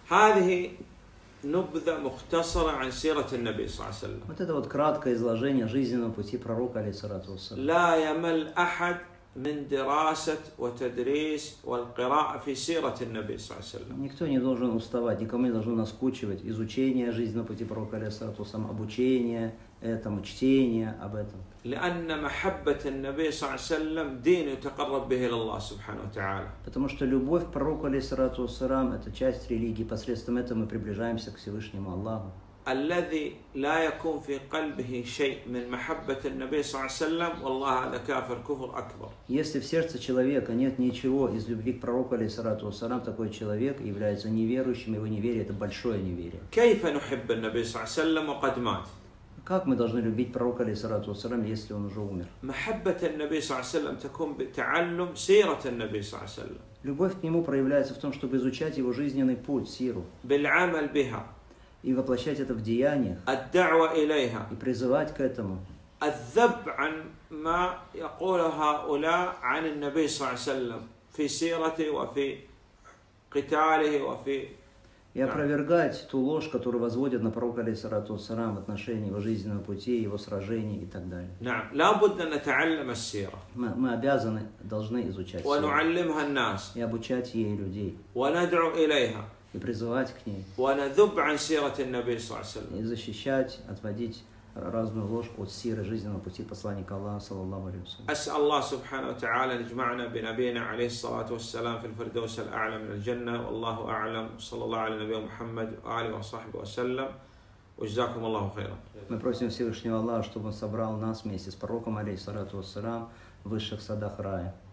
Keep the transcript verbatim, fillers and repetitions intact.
هذه نبذة مختصرة عن سيرة النبي صلى الله عليه وسلم. Вот это вот краткое изложение жизненного пути пророка, алейхиссалату вассалам. لا يمل أحد من دراسة وتدريس والقراءة في سيرة النبي صلى الله عليه وسلم. Никто не должен уставать, никому не должно наскучивать изучение жизненного пути пророка, алейхиссалату вассалам, обучение этому, чтение об этом. لأن محبة النبي صلى الله عليه وسلم دين يتقرب به إلى الله سبحانه وتعالى. Потому что любовь к пророку, алейхиссалату вассалам, это часть религии, посредством этого мы приближаемся к Всевышнему Аллаху. الذي لا يكون في قلبه شيء من محبة النبي صلى الله عليه وسلم والله هذا كافر كفر أكبر. Если в сердце человека нет ничего из любви к пророку, алейхиссалату вассалам, такой человек является неверующим, его неверие это большое неверие. كيف نحب النبي صلى الله عليه وسلم وقد مات؟ Как мы должны любить пророка, алейхиссалату вассалам, если он уже умер? محبة النبي صلى الله عليه وسلم تكون بتعلم سيرة النبي صلى الله عليه وسلم. Любовь к нему проявляется в том, чтобы изучать его жизненный путь, сиру, بالعمل بها. и воплощать это в деяниях, الدعوة إليها. и призывать к этому. الذب عن ما يقوله هؤلاء عن النبي صلى الله عليه وسلم في سيرته وفي قتاله وفي И опровергать ту ложь, которую возводят на пророка, алейхиссалату вассалам, в отношении его жизненного пути, его сражений и так далее. نعم لابد أن نتعلم السيرة. Мы, мы обязаны, должны изучать сиру, ونعلمها الناس. и обучать ей людей, وندعو إليها. и призывать к ней, ونذب عن سيرة النبي صلى الله عليه وسلم. и защищать, отводить разную ложь от сиры жизненного пути посланника Аллаха, саллаллаху алейхи вассалям. أسأل الله سبحانه وتعالى أن يجمعنا بنبينا عليه الصلاة والسلام في الفردوس الأعلى من الجنة والله أعلم صلى الله على نبينا محمد وآله وصحبه وسلم وجزاكم الله خيرا. Мы просим Всевышнего Аллаха, чтобы он собрал нас вместе с пророком, алейхиссалату вассалам, в высших садах рая.